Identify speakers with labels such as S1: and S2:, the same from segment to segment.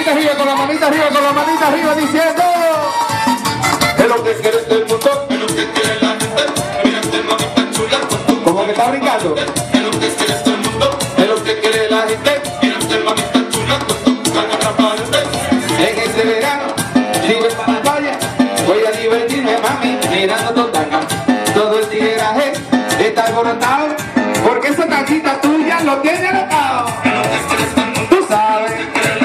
S1: manita arriba, con la manita arriba, con la manita arriba, diciendo
S2: Es lo que quiere todo el mundo, es lo que quiere la gente. Mírate, mamita chula, con tu
S1: como que está brincando.
S2: Es lo que quiere todo el mundo, es lo que quiere la gente. Mírate, mamita chula, con tu cara transparente.
S1: En este verano, si voy para la playa, voy a divertirme, mami, mirando tu tanga. Todo el tigueraje está alborotado, porque esa tanquita tuya lo tiene alocado. Tú sabes,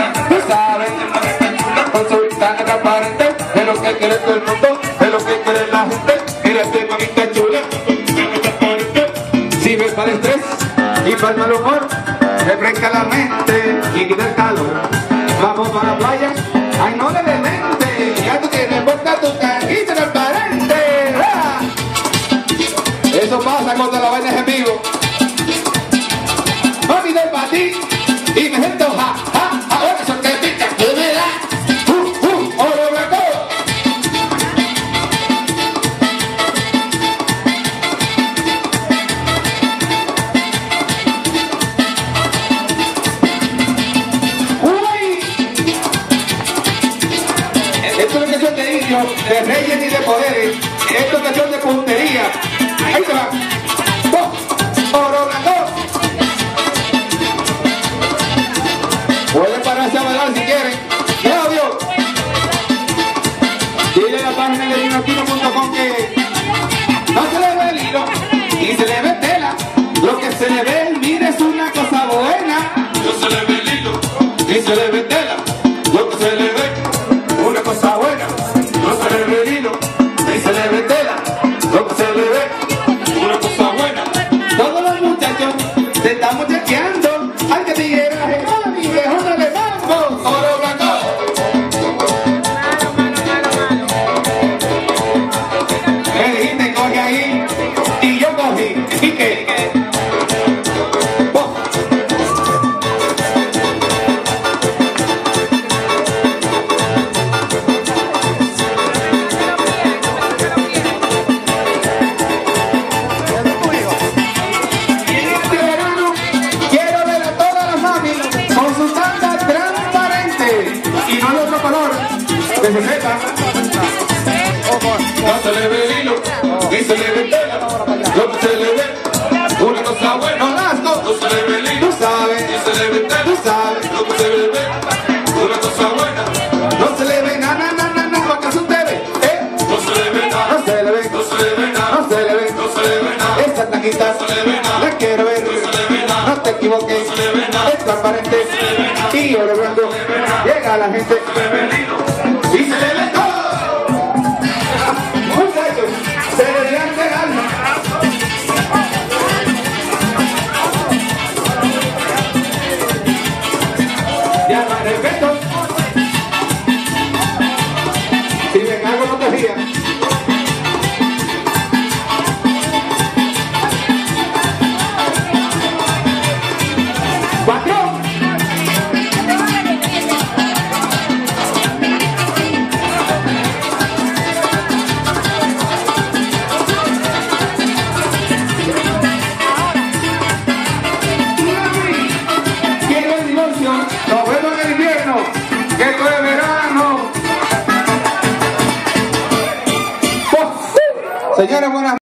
S1: con su tanga transparente, es lo que quiere todo el mundo, es lo que quiere la gente.
S2: Mírate, mamita chula, con tu cara transparente.
S1: Sirve para el estrés y para el mal humor, refresca la mente y quita el calor. Vamos para la playa, ay no le demente, ya tú tienes puesta tu tanquita transparente. ¡Ah! Eso pasa cuando la vaina es en vivo. Mami del para ti y me siento ja, ja, ahora eso que pica, que me da. Oro blanco. Uy. Esto es una canción de indios, de reyes y de poderes. Esto es una canción de puntería. Ahí se va. Oro blanco. Pueden pararse a bailar si quieren. Claudio. Dile a la página de dinoquino.com que no se le ve el hilo y se le ve tela. Lo que se le ve, mire, es una cosa buena.
S2: No se le ve el hilo,
S1: Y se le ve tela.
S2: lo que se le ve,
S1: Una cosa buena.
S2: no se le ve el hilo,
S1: Y se le ve tela.
S2: lo que se le ve, una cosa buena.
S1: Todos los muchachos se están muchacheando. Ay, que tigueraje, mami, mejor no le vamos. Oro blanco. Me dijiste coge ahí y yo cogí. ¿Y qué? Oh. En este verano quiero ver a todas las mami con su tanga transparente y no de otro color, que se sepa.
S2: No se le ve el hilo, ni se le ve tela, lo que se le ve, una cosa buena.
S1: No lasco,
S2: No se le ve el hilo,
S1: tú sabes,
S2: ni se le ve tela,
S1: tú sabes.
S2: lo que se le ve, una cosa buena.
S1: No se le ve nada, para que se te ve,
S2: No se le ve
S1: no
S2: nada,
S1: se le ve,
S2: no se le ve nada,
S1: no se le ve.
S2: no se le ve nada,
S1: Esa tanguita
S2: no se le ve nada,
S1: la quiero ver,
S2: no se le ve nada,
S1: no te equivoques,
S2: no se le ve nada,
S1: es transparente
S2: no se le ve nada,
S1: y oro blanco. Llega la gente.
S2: no se le ve el hilo.